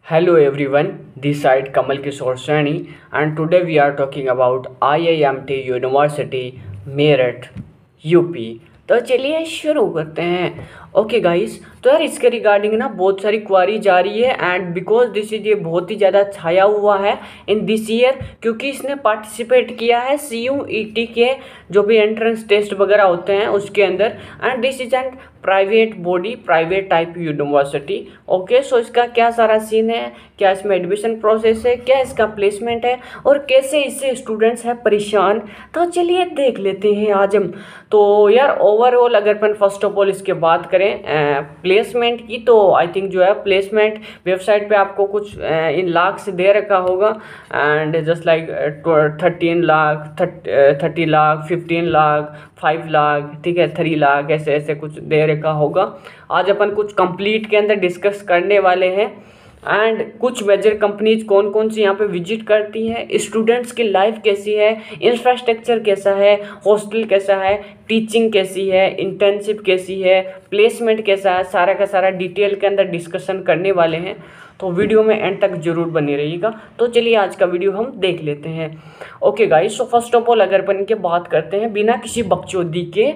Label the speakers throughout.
Speaker 1: Hello everyone, this side Kamal Kishore Saini and today we are talking about IIMT University Meerut UP. तो चलिए शुरू करते हैं। Okay guys, तो यार इसके रिगार्डिंग ना बहुत सारी क्वारी जा रही है एंड बिकॉज दिस इज ये बहुत ही ज़्यादा छाया हुआ है इन दिस ईयर, क्योंकि इसने पार्टिसिपेट किया है CUET के जो भी एंट्रेंस टेस्ट वगैरह होते हैं उसके अंदर and this is and private body, private type university. Okay, so इसका क्या सारा सीन है, क्या इसमें एडमिशन प्रोसेस है, क्या इसका प्लेसमेंट है और कैसे इससे स्टूडेंट्स हैं परेशान, तो चलिए देख लेते हैं आज हम। तो यार ओवरऑल अगर अपन फर्स्ट ऑफ ऑल इसके बात करें प्लेसमेंट की, तो आई थिंक जो है प्लेसमेंट वेबसाइट पे आपको कुछ इन लाख से दे रखा होगा and just like 13 lakh 30 lakh 15 lakh 5 lakh, ठीक है, 3 लाख, ऐसे ऐसे कुछ दे रखा होगा। आज अपन कुछ कंप्लीट के अंदर डिस्कस करने वाले हैं एंड कुछ मेजर कंपनीज कौन कौन सी यहाँ पे विजिट करती हैं, स्टूडेंट्स की लाइफ कैसी है, इंफ्रास्ट्रक्चर कैसा है, हॉस्टल कैसा है, टीचिंग कैसी है, इंटर्नशिप कैसी है, प्लेसमेंट कैसा है, सारा का सारा डिटेल के अंदर डिस्कशन करने वाले हैं। तो वीडियो में एंड तक जरूर बनी रहिएगा। तो चलिए आज का वीडियो हम देख लेते हैं। Okay guys, so first of all अगर अपन इनके बात करते हैं बिना किसी बकचोदी के,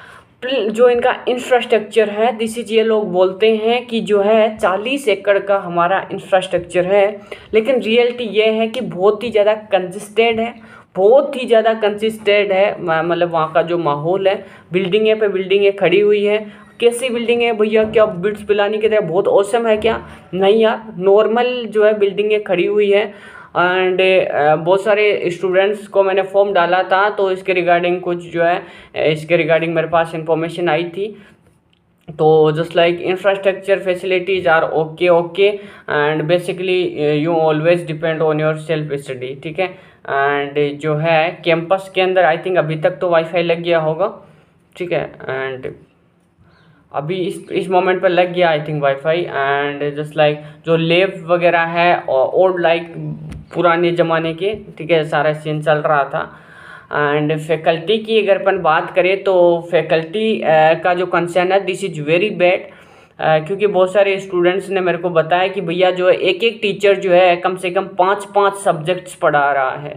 Speaker 1: जो इनका इंफ्रास्ट्रक्चर है दिस इज, ये लोग बोलते हैं कि जो है 40 एकड़ का हमारा इंफ्रास्ट्रक्चर है, लेकिन रियलिटी ये है कि बहुत ही ज़्यादा कंसिस्टेंट है, बहुत ही ज़्यादा कंसिस्टेंट है। मतलब वहाँ का जो माहौल है, बिल्डिंगें पे बिल्डिंगें खड़ी हुई है। कैसी बिल्डिंग है भैया, क्या बिट्स पिलानी की तरह बहुत औसम है क्या? नहीं यार, नॉर्मल जो है बिल्डिंगें खड़ी हुई है एंड बहुत सारे स्टूडेंट्स को मैंने फॉर्म डाला था, तो इसके रिगार्डिंग कुछ जो है इसके रिगार्डिंग मेरे पास इंफॉर्मेशन आई थी। तो just like infrastructure facilities are okay and basically you always depend on your self study, ठीक है। एंड जो है कैंपस के अंदर आई थिंक अभी तक तो वाईफाई लग गया होगा, ठीक है, एंड अभी इस मोमेंट पर लग गया I think wifi and just like जो लैब वगैरह है ओल्ड लाइक पुराने ज़माने के, ठीक है, सारा सीन चल रहा था। एंड फैकल्टी की अगर अपन बात करें तो फैकल्टी का जो कंसर्न है दिस इज़ वेरी बैड, क्योंकि बहुत सारे स्टूडेंट्स ने मेरे को बताया कि भैया जो है एक एक टीचर जो है कम से कम 5-5 सब्जेक्ट्स पढ़ा रहा है,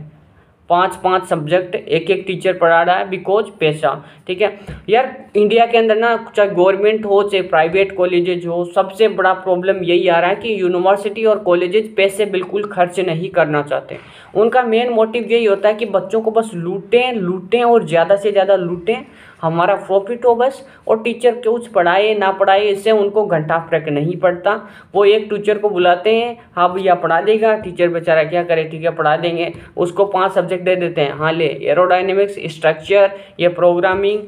Speaker 1: 5-5 सब्जेक्ट एक एक टीचर पढ़ा रहा है बिकॉज पैसा, ठीक है। यार इंडिया के अंदर ना चाहे गवर्नमेंट हो चाहे प्राइवेट कॉलेजेज हो, सबसे बड़ा प्रॉब्लम यही आ रहा है कि यूनिवर्सिटी और कॉलेजेज पैसे बिल्कुल खर्च नहीं करना चाहते। उनका मेन मोटिव यही होता है कि बच्चों को बस लूटें और ज़्यादा से ज़्यादा लूटें, हमारा प्रॉफिट हो बस, और टीचर कुछ पढ़ाए ना पढ़ाए इससे उनको घंटा फर्क नहीं पड़ता। वो एक टीचर को बुलाते हैं, हाँ भैया पढ़ा देगा, टीचर बेचारा क्या करे, ठीक है पढ़ा देंगे, उसको 5 सब्जेक्ट दे देते हैं, हाँ ले एरोडायनेमिक्स, स्ट्रक्चर, ये प्रोग्रामिंग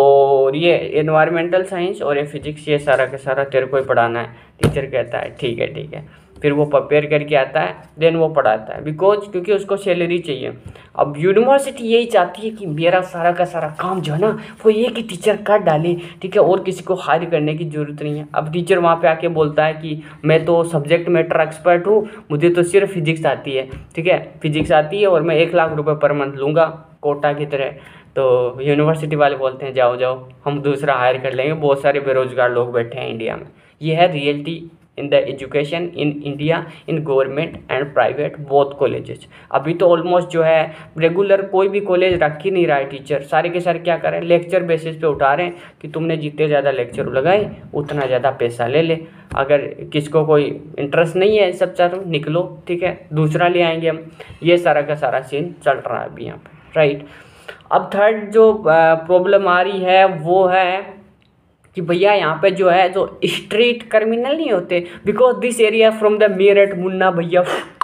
Speaker 1: और ये एनवायरमेंटल साइंस और ये फिजिक्स, ये सारा का सारा तेरे को ही पढ़ाना है। टीचर कहता है ठीक है, फिर वो प्रिपेयर करके आता है, देन वो पढ़ाता है बिकॉज क्योंकि उसको सैलरी चाहिए। अब यूनिवर्सिटी यही चाहती है कि मेरा सारा का सारा काम जो है ना वो एक ही टीचर कर डाले, ठीक है, और किसी को हायर करने की ज़रूरत नहीं है। अब टीचर वहाँ पे आके बोलता है कि मैं तो सब्जेक्ट मैटर एक्सपर्ट हूँ, मुझे तो सिर्फ फिजिक्स आती है, ठीक है, फिजिक्स आती है और मैं 1 लाख रुपये पर मंथ लूँगा कोटा की तरह। तो यूनिवर्सिटी वाले बोलते हैं जाओ हम दूसरा हायर कर लेंगे, बहुत सारे बेरोजगार लोग बैठे हैं इंडिया में। ये है reality in the education in India in government and private both colleges. अभी तो ऑलमोस्ट जो है रेगुलर कोई भी कॉलेज रख ही नहीं रहा है टीचर, सारे के सारे क्या कर रहे हैं लेक्चर बेसिस पे उठा रहे हैं कि तुमने जितने ज़्यादा लेक्चर लगाए उतना ज़्यादा पैसा ले ले। अगर किसको कोई इंटरेस्ट नहीं है सब चारों निकलो, ठीक है, दूसरा ले आएंगे हम। ये सारा का सारा सीन चल रहा है अभी यहाँ पे, राइट। अब थर्ड जो प्रॉब्लम आ रही है वो है कि भैया यहाँ पे जो है जो स्ट्रीट क्रिमिनल नहीं होते, because this area from the Meerut Munna Bhaiya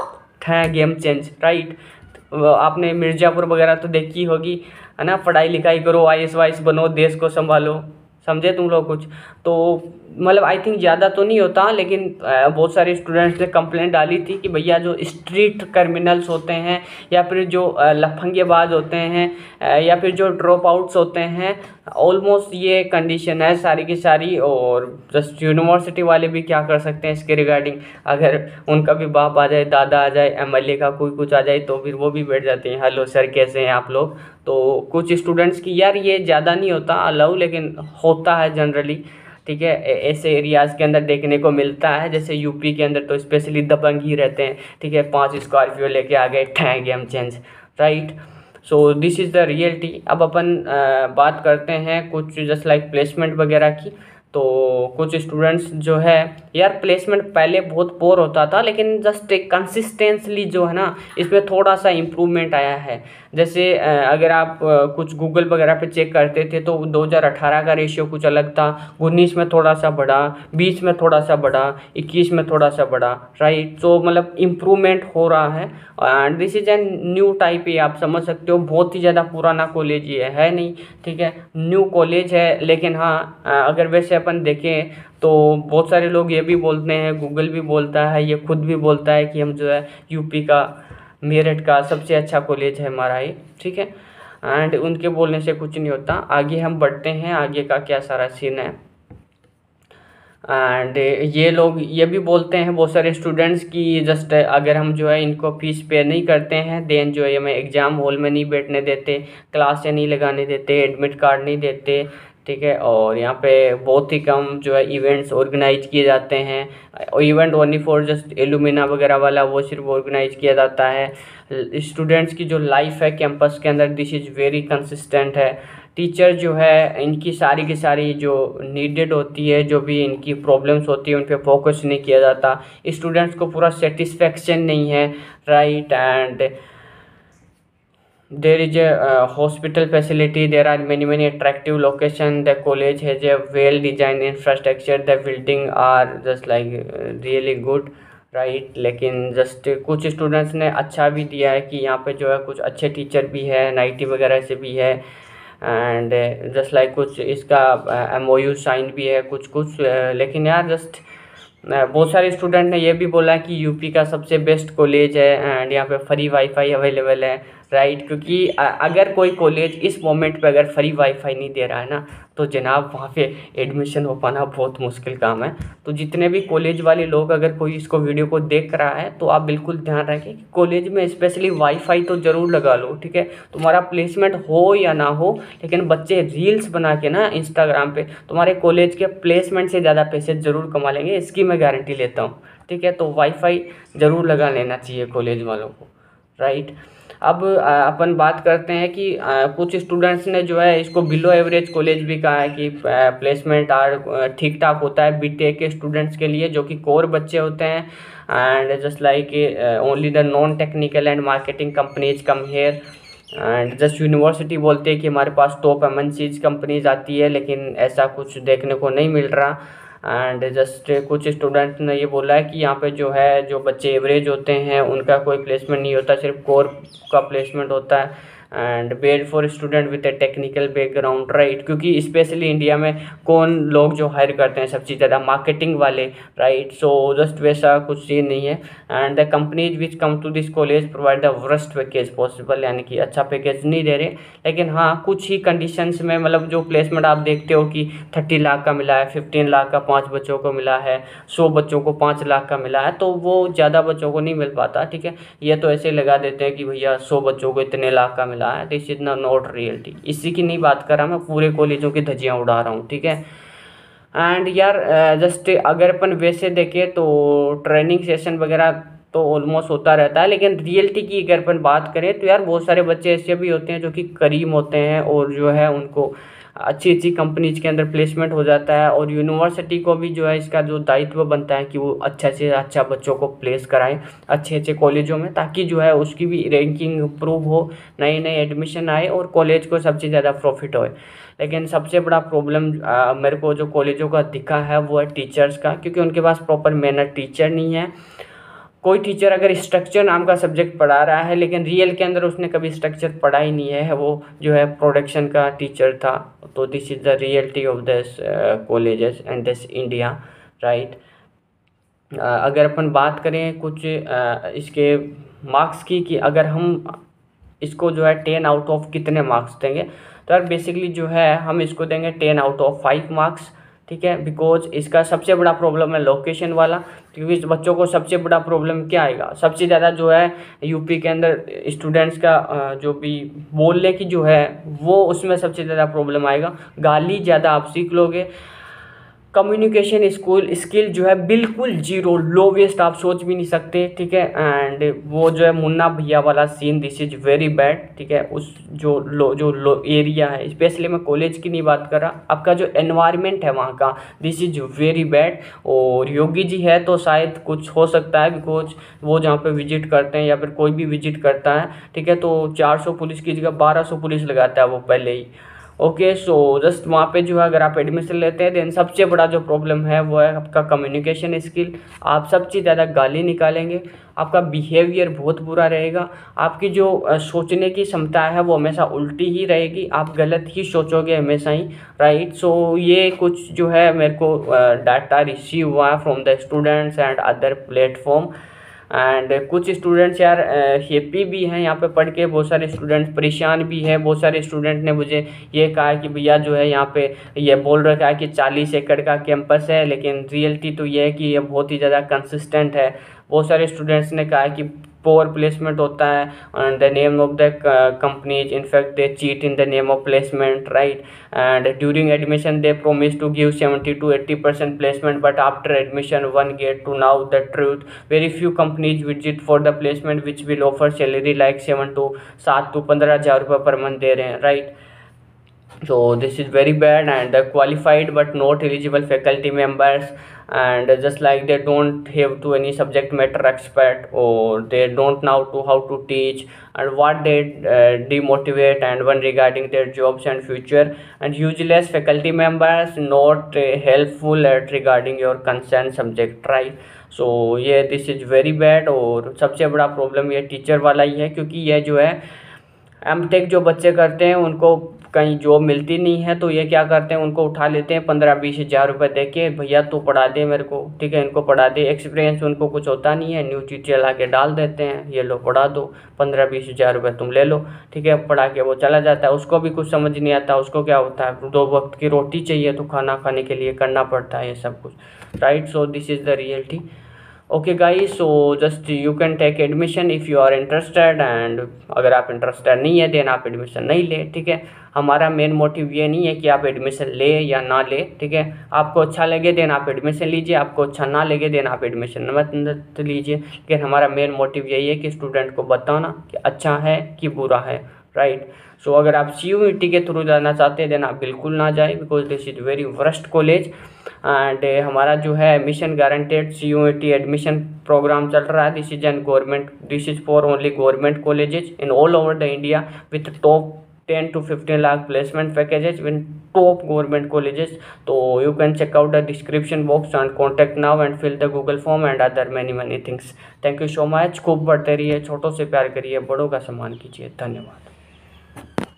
Speaker 1: है गेम चेंज, राइट। आपने मिर्ज़ापुर वगैरह तो देखी होगी, है ना, पढ़ाई लिखाई करो, IAS वाइस बनो, देश को संभालो, समझे तुम लोग कुछ। तो मतलब आई थिंक ज़्यादा तो नहीं होता, लेकिन बहुत सारे स्टूडेंट्स ने कंप्लेंट डाली थी कि भैया जो स्ट्रीट क्रिमिनल्स होते हैं या फिर जो लफंगेबाज होते हैं या फिर जो ड्रॉप आउट्स होते हैं, ऑलमोस्ट ये कंडीशन है सारी की सारी। और जस्ट यूनिवर्सिटी वाले भी क्या कर सकते हैं इसके रिगार्डिंग, अगर उनका भी बाप आ जाए, दादा आ जाए, MLA का कोई कुछ आ जाए तो फिर वो भी बैठ जाते हैं, हेलो सर कैसे हैं आप लोग। तो कुछ स्टूडेंट्स की यार ये ज़्यादा नहीं होता अलाउ, लेकिन होता है जनरली, ठीक है, ऐसे एरियाज़ के अंदर देखने को मिलता है। जैसे यूपी के अंदर तो स्पेशली दबंग ही रहते हैं, ठीक है, 5 स्कॉर्पियो लेके आ गए, ठैं game change, right. So this is the reality. अब अपन बात करते हैं कुछ जस्ट लाइक प्लेसमेंट वगैरह की। तो कुछ स्टूडेंट्स जो है यार, प्लेसमेंट पहले बहुत पोर होता था, लेकिन जस्ट एक कंसिस्टेंसली जो है ना, इसमें थोड़ा सा इम्प्रूवमेंट आया है। जैसे अगर आप कुछ गूगल वगैरह पे चेक करते थे तो 2018 का रेशियो कुछ अलग था, 19 में थोड़ा सा बढ़ा, 20 में थोड़ा सा बढ़ा, 21 में थोड़ा सा बढ़ा, राइट। तो मतलब इम्प्रूवमेंट हो रहा है। And this is an new type, ये आप समझ सकते हो, बहुत ही ज़्यादा पुराना कॉलेज ये है नहीं, ठीक है, न्यू कॉलेज है। लेकिन हाँ, अगर वैसे अपन देखें तो बहुत सारे लोग ये भी बोलते हैं, गूगल भी बोलता है, ये खुद भी बोलता है कि हम जो है यूपी का मेरठ का सबसे अच्छा कॉलेज है हमारा ही, ठीक है। एंड उनके बोलने से कुछ नहीं होता। आगे हम बढ़ते हैं, आगे का क्या सारा सीन है। एंड ये लोग ये भी बोलते हैं बहुत सारे स्टूडेंट्स की जस्ट अगर हम जो है इनको फीस पे नहीं करते हैं, देन जो है हमें एग्ज़ाम हॉल में नहीं बैठने देते, क्लासें नहीं लगाने देते, एडमिट कार्ड नहीं देते, ठीक है। और यहाँ पे बहुत ही कम जो है इवेंट्स ऑर्गेनाइज किए जाते हैं। Event only for just alumni वगैरह वाला वो सिर्फ ऑर्गेनाइज किया जाता है। स्टूडेंट्स की जो लाइफ है कैंपस के अंदर, दिस इज़ वेरी कंसिस्टेंट है। टीचर जो है इनकी सारी की सारी जो नीडेड होती है, जो भी इनकी प्रॉब्लम्स होती है, उन पे फोकस नहीं किया जाता। स्टूडेंट्स को पूरा सेटिस्फेक्शन नहीं है, right. And there is a hospital facility, there are many attractive location, the college has a well designed infrastructure, the building are just like really good, right. लेकिन जस्ट कुछ students ने अच्छा भी दिया है कि यहाँ पे जो है कुछ अच्छे टीचर भी है, नाइटी वगैरह से भी है। एंड जस्ट लाइक कुछ इसका MOU साइन भी है कुछ कुछ। लेकिन यार जस्ट बहुत सारे स्टूडेंट ने ये भी बोला कि यूपी का सबसे बेस्ट कॉलेज है एंड यहाँ पे फ्री वाईफाई अवेलेबल है, राइट। क्योंकि अगर कोई कॉलेज इस मोमेंट पे अगर फ्री वाईफाई नहीं दे रहा है ना, तो जनाब वहाँ पे एडमिशन हो पाना बहुत मुश्किल काम है। तो जितने भी कॉलेज वाले लोग अगर कोई इसको वीडियो को देख रहा है तो आप बिल्कुल ध्यान रखें कि कॉलेज में स्पेशली वाईफाई तो ज़रूर लगा लो, ठीक है। तुम्हारा प्लेसमेंट हो या ना हो, लेकिन बच्चे रील्स बना के ना इंस्टाग्राम पे तुम्हारे कॉलेज के प्लेसमेंट से ज़्यादा पैसे ज़रूर कमा लेंगे, इसकी मैं गारंटी लेता हूँ, ठीक है। तो वाईफाई ज़रूर लगा लेना चाहिए कॉलेज वालों को, राइट। अब अपन बात करते हैं कि कुछ स्टूडेंट्स ने जो है इसको बिलो एवरेज कॉलेज भी कहा है कि प्लेसमेंट आर ठीक ठाक होता है बीटेक के स्टूडेंट्स के लिए, जो कि कोर बच्चे होते हैं। And just like only the non technical and marketing companies come here. And just university बोलते हैं कि हमारे पास टॉप MNCs कंपनीज आती है, लेकिन ऐसा कुछ देखने को नहीं मिल रहा। एंड जस्ट कुछ स्टूडेंट ने ये बोला है कि यहाँ पे जो है जो बच्चे एवरेज होते हैं उनका कोई प्लेसमेंट नहीं होता, सिर्फ कोर का प्लेसमेंट होता है। And bad for student with a technical background, right. क्योंकि स्पेशली इंडिया में कौन लोग जो हायर करते हैं सबसे ज़्यादा, मार्केटिंग वाले, राइट। सो जस्ट वैसा कुछ सीन नहीं है। And the companies which come to this college provide the worst package possible, यानी कि अच्छा पैकेज नहीं दे रहे। लेकिन हाँ, कुछ ही कंडीशंस में मतलब जो प्लेसमेंट आप देखते हो कि 30 लाख का मिला है, 15 लाख का 5 बच्चों को मिला है, 100 बच्चों को 5 लाख का मिला है, तो वो ज़्यादा बच्चों को नहीं मिल पाता, ठीक है। ये तो ऐसे लगा देते हैं कि भैया 100 बच्चों को इतने लाख का मिला है, दिस इज नॉट रियलिटी। इसी की नहीं बात कर रहा मैं, पूरे कॉलेजों की धज्जियाँ उड़ा रहा हूँ, ठीक है। एंड यार जस्ट अगर अपन वैसे देखें तो ट्रेनिंग सेशन वगैरह तो ऑलमोस्ट होता रहता है, लेकिन रियलिटी की अगर अपन बात करें तो यार बहुत सारे बच्चे ऐसे भी होते हैं जो कि करीम होते हैं और जो है उनको अच्छी अच्छी कंपनीज के अंदर प्लेसमेंट हो जाता है। और यूनिवर्सिटी को भी जो है इसका जो दायित्व बनता है कि वो अच्छा से अच्छा बच्चों को प्लेस कराएं अच्छे अच्छे कॉलेजों में, ताकि जो है उसकी भी रैंकिंग इम्प्रूव हो, नए नए एडमिशन आए और कॉलेज को सबसे ज़्यादा प्रॉफिट होए। लेकिन सबसे बड़ा प्रॉब्लम मेरे को जो कॉलेजों का दिखा है वो है टीचर्स का, क्योंकि उनके पास प्रॉपर मैनर टीचर नहीं है। कोई टीचर अगर स्ट्रक्चर नाम का सब्जेक्ट पढ़ा रहा है, लेकिन रियल के अंदर उसने कभी स्ट्रक्चर पढ़ा ही नहीं है, वो जो है प्रोडक्शन का टीचर था। तो this is the reality of this colleges and this India, right. अगर अपन बात करें कुछ इसके मार्क्स की कि अगर हम इसको जो है 10 आउट ऑफ कितने मार्क्स देंगे, तो यार बेसिकली जो है हम इसको देंगे 10 आउट ऑफ 5 मार्क्स, ठीक है। बिकॉज इसका सबसे बड़ा प्रॉब्लम है लोकेशन वाला, क्योंकि इस बच्चों को सबसे बड़ा प्रॉब्लम क्या आएगा, सबसे ज़्यादा जो है यूपी के अंदर स्टूडेंट्स का जो भी बोलने की जो है वो उसमें सबसे ज़्यादा प्रॉब्लम आएगा। गाली ज़्यादा आप सीख लोगे, कम्युनिकेशन स्किल जो है बिल्कुल जीरो, लोवेस्ट, आप सोच भी नहीं सकते, ठीक है। एंड वो जो है मुन्ना भैया वाला scene, this is very bad, ठीक है। उस जो लो एरिया है, स्पेशली मैं कॉलेज की नहीं बात कर रहा, आपका जो एनवायरनमेंट है वहाँ का, दिस इज़ वेरी बैड। और योगी जी है तो शायद कुछ हो सकता है, बिकॉज वो जहाँ पे विजिट करते हैं या फिर कोई भी विजिट करता है, ठीक है, तो 400 पुलिस की जगह 1200 पुलिस लगाता है वो पहले ही। ओके, सो जस्ट वहाँ पे जो है अगर आप एडमिशन लेते हैं, देन सबसे बड़ा जो प्रॉब्लम है वो है आपका कम्युनिकेशन स्किल। आप सबसे ज़्यादा गाली निकालेंगे, आपका बिहेवियर बहुत बुरा रहेगा, आपकी जो सोचने की क्षमता है वो हमेशा उल्टी ही रहेगी, आप गलत ही सोचोगे हमेशा ही, राइट। सो ये कुछ जो है मेरे को डाटा रिसीव हुआ है from the students and other platform. एंड कुछ स्टूडेंट्स यार हैप्पी भी हैं यहाँ पे पढ़ के, बहुत सारे स्टूडेंट्स परेशान भी हैं। बहुत सारे स्टूडेंट ने मुझे ये कहा कि भैया जो है यहाँ पे ये बोल रखा है कि 40 एकड़ का कैंपस है, लेकिन रियलिटी तो ये है कि ये बहुत ही ज़्यादा कंसिस्टेंट है। बहुत सारे स्टूडेंट्स ने कहा है कि पोअर प्लेसमेंट होता है and the name of the companies, in fact they cheat in the name of placement, right. And during admission they promise to give 70 to 80% placement, but after admission one get to know the truth. Very few companies visit for the placement which will offer salary like 7 to 15,000 रुपये per month दे रहे हैं, right. So this is very bad, and the qualified but not eligible faculty members, and just like they don't have to any subject matter expert, or they don't know to how to teach, and what they demotivate and one regarding their jobs and future, and useless faculty members not helpful at regarding your concern subject, right। So ये this is very bad. और सबसे बड़ा problem ये teacher वाला ही है, क्योंकि ये जो है एमटेक जो बच्चे करते हैं उनको कहीं जॉब मिलती नहीं है, तो ये क्या करते हैं, उनको उठा लेते हैं 15-20 हज़ार रुपये दे के, भैया तू पढ़ा दे मेरे को, ठीक है, इनको पढ़ा दे। एक्सपीरियंस उनको कुछ होता नहीं है, न्यू टीचर ला के डाल देते हैं, ये लो पढ़ा दो, 15-20 हज़ार रुपये तुम ले लो, ठीक है, पढ़ा के वो चला जाता है। उसको भी कुछ समझ नहीं आता, उसको क्या होता है 2 वक्त की रोटी चाहिए, तो खाना खाने के लिए करना पड़ता है ये सब कुछ, right. So this is the reality. Okay guys, so just you can take admission if you are interested, and अगर आप इंटरेस्टेड नहीं है देन आप एडमिशन नहीं ले, ठीक है। हमारा मेन मोटिव ये नहीं है कि आप एडमिशन ले या ना ले, ठीक है। आपको अच्छा लगे देन आप एडमिशन लीजिए, आपको अच्छा ना लगे देन आप एडमिशन मत लीजिए, लेकिन हमारा मेन मोटिव यही है कि स्टूडेंट को बताना कि अच्छा है कि बुरा है, राइट। सो अगर आप CUET के थ्रू जाना चाहते हैं देन आप बिल्कुल ना जाए, because this is very worst college. And हमारा जो है admission guaranteed CUET admission programme चल रहा है। This is for only government colleges in all over the India with top 10 to 15 lakh placement packages in top government colleges. So you can check out the description box and contact now and fill the Google form and other many things. Thank you so much। खूब पढ़ते रहिए, छोटों से प्यार करिए, बड़ों का सम्मान कीजिए। धन्यवाद।